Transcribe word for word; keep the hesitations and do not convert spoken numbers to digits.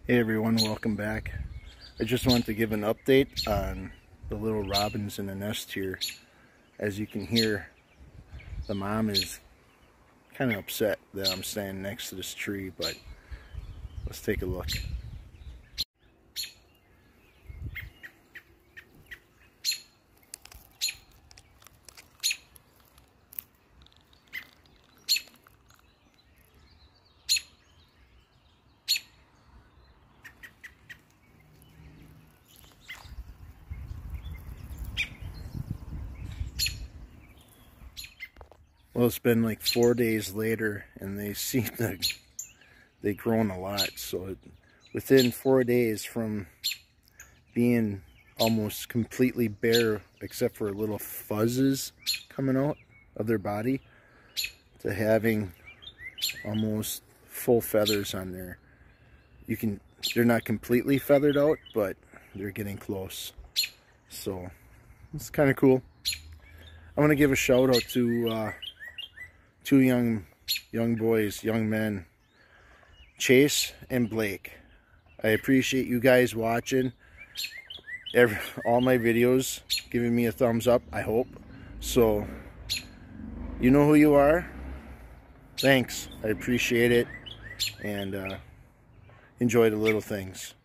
Hey everyone, welcome back. I just wanted to give an update on the little robins in the nest here. As you can hear, the mom is kind of upset that I'm standing next to this tree, but let's take a look. Well, it's been like four days later, and they seem to they've grown a lot. So it, within four days from being almost completely bare, except for little fuzzes coming out of their body, to having almost full feathers on there. You can, they're not completely feathered out, but they're getting close. So it's kind of cool. I want to give a shout out to uh, two young young boys, young men, Chase and Blake. I appreciate you guys watching every, all my videos, giving me a thumbs up, I hope. So, you know who you are. Thanks. I appreciate it. And uh, enjoy the little things.